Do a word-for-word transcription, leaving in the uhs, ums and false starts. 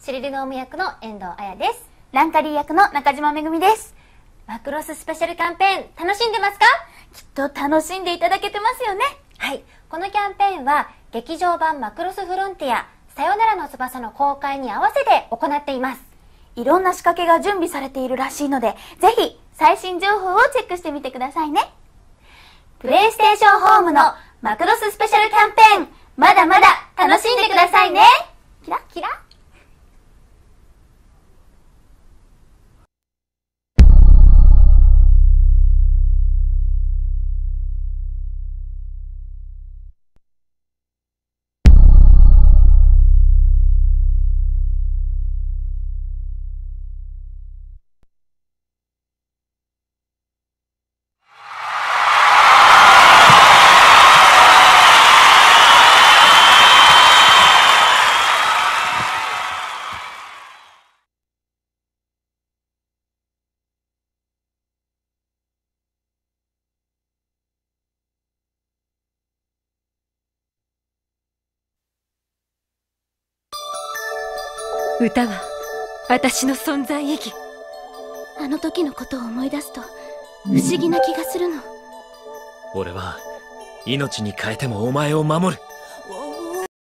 シリルノーム役の遠藤彩です。 ランカリー役の中島めぐみです。 マクロススペシャルキャンペーン楽しんでますか？ きっと楽しんでいただけてますよね。 はい、このキャンペーンは劇場版マクロスフロンティアさよならの翼の公開に合わせて行っています。 いろんな仕掛けが準備されているらしいので、ぜひ最新情報をチェックしてみてくださいね。 プレイステーションホームのマクロススペシャルキャンペーン、まだまだ楽しんでくださいね。キラキラ。 歌は私の存在意義。 あの時のことを思い出すと不思議な気がするの。 俺は命に変えてもお前を守る。